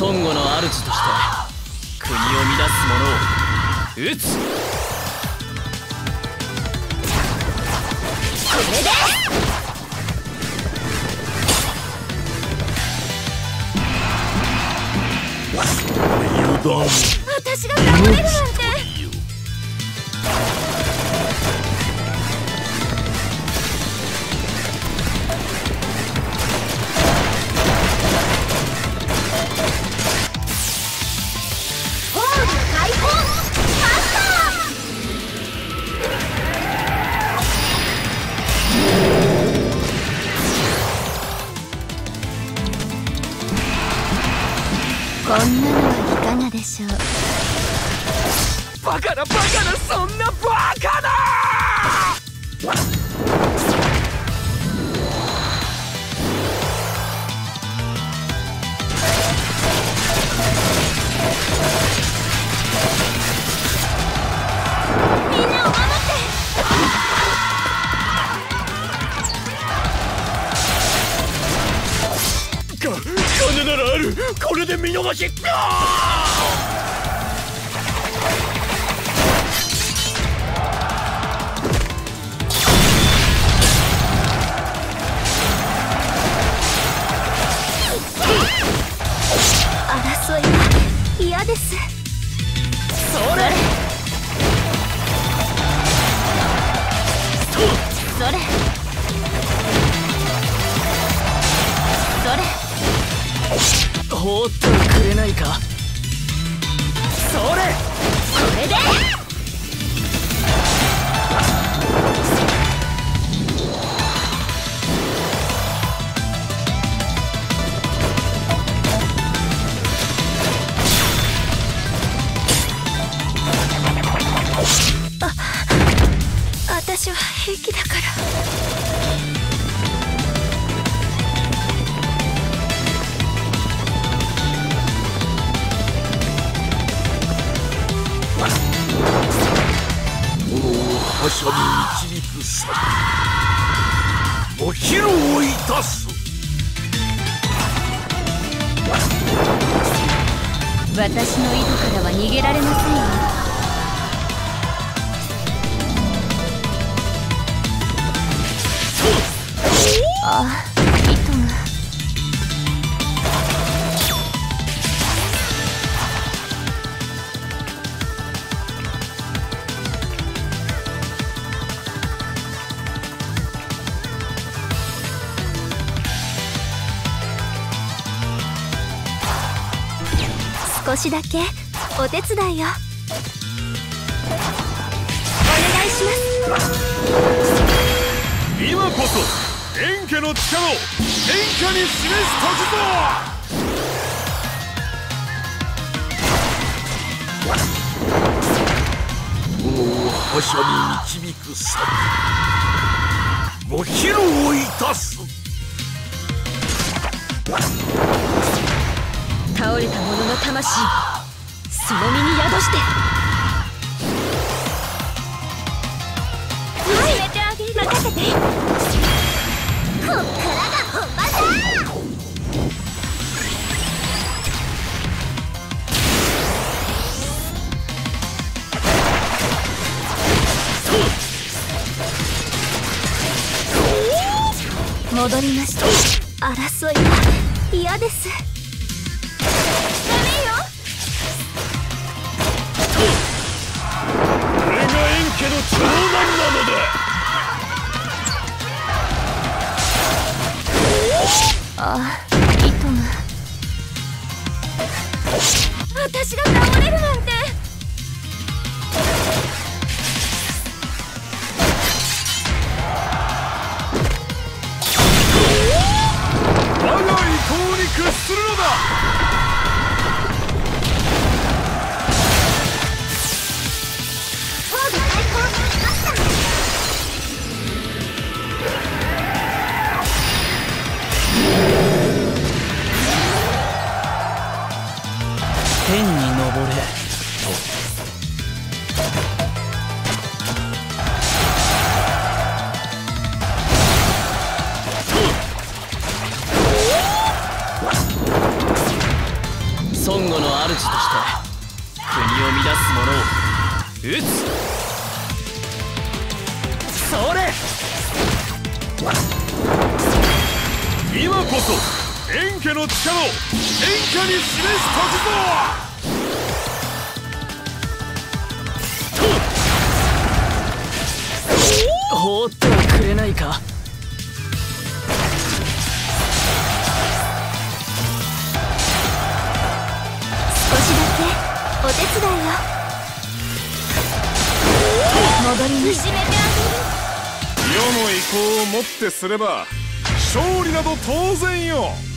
孫悟の主として国を乱す者を討つ。 これで私が倒れるなんて。こんなのはいかがでしょう。 バカなバカな、そんなバカな。 みんなを守って。 金ならある。これで見逃し。 争いは嫌です。 それそれ放ってはくれないか。それこれで私は平気だから。 覇者に導くさご披露いたす。 私の井戸からは逃げられませんよ。ああ、糸が。少しだけお手伝いをお願いします。 今こそ円家の力を天下に示す時ぞ。お覇者に導くさご披露いたす。 倒れた者の魂その身に宿して。はい、任せて。こっからが本番だ。戻りました。争いは嫌です。 これが円家の長男なのだ。 ああ、糸が。私が倒れるなんて。 我が意向に屈するのだ。 天に昇れ主として国を乱す者を討つ。それ。 今こそ円家の力を円家に示す時ぞ。 放ってはくれないか。 少しだけお手伝いを。戻りに締めてあげる。 世の意向をもってすれば勝利など当然よ。